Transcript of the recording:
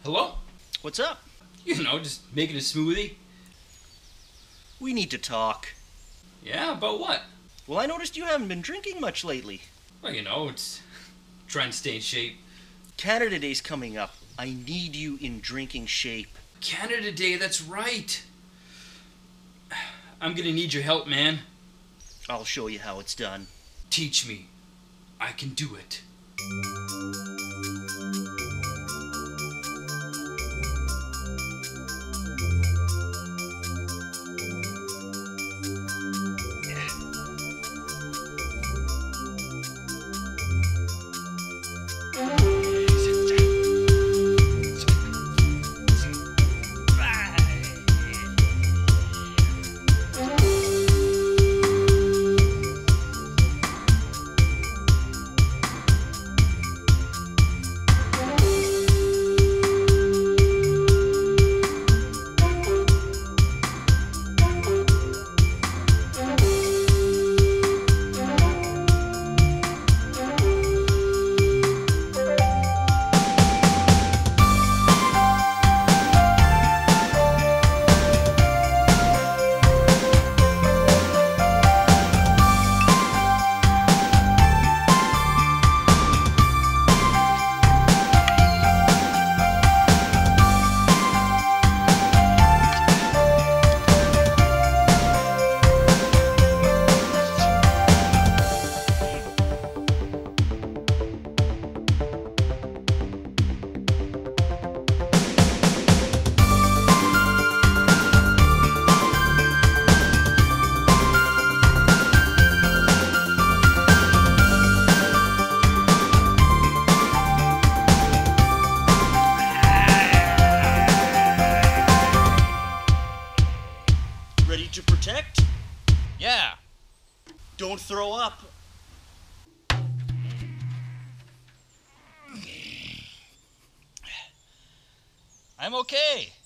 Hello? What's up? You know, just making a smoothie. We need to talk. Yeah, about what? Well, I noticed you haven't been drinking much lately. Well, you know, it's trying to stay in shape. Canada Day's coming up. I need you in drinking shape. Canada Day, that's right. I'm gonna need your help, man. I'll show you how it's done. Teach me. I can do it. Ready to protect? Yeah. Don't throw up. I'm okay.